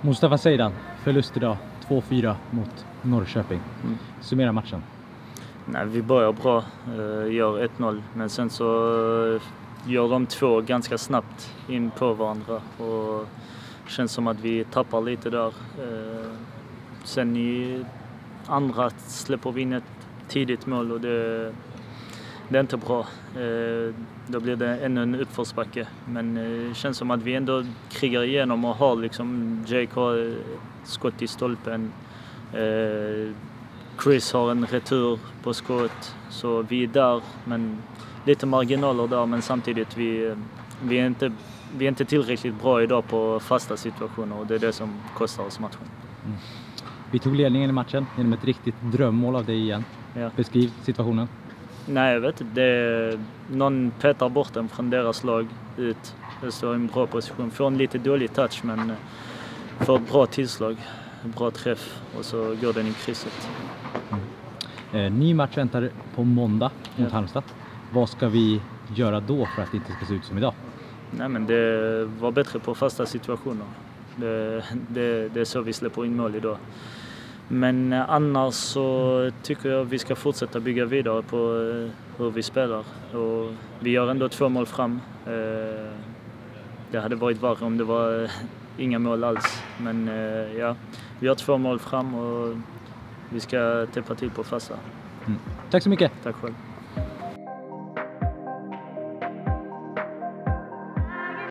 Mustafa Seydan, förlust idag, 2-4 mot Norrköping. Summera matchen. Nej, vi börjar bra, gör 1-0, men sen så gör de två ganska snabbt in på varandra och känns som att vi tappar lite där. Sen i andra släpper vi in ett tidigt mål och det är inte bra. Då blir det ännu en uppförsbacke. Men det känns som att vi ändå krigar igenom och har liksom Jake har skott i stolpen. Chris har en retur på skott. Så vi är där, men lite marginaler där. Men samtidigt, vi är inte tillräckligt bra idag på fasta situationer och det är det som kostar oss matchen. Vi tog ledningen i matchen genom ett riktigt drömmål av dig igen. Ja. Beskriv situationen. Nej, jag vet inte. Någon petar bort den från deras lag ut. Det står i en bra position. Får en lite dålig touch, men får ett bra tillslag. En bra träff och så går den i krysset. Ny match väntar på måndag mot Halmstad. Vad ska vi göra då för att det inte ska se ut som idag? Nej, men det var bättre på fasta situationer. Det är så vi släpper in mål idag. Men annars så tycker jag vi ska fortsätta bygga vidare på hur vi spelar. Och vi gör ändå 2 mål fram. Det hade varit värre om det var inga mål alls. Men ja, vi har 2 mål fram och vi ska täppa till på fasta. Tack så mycket. Tack själv.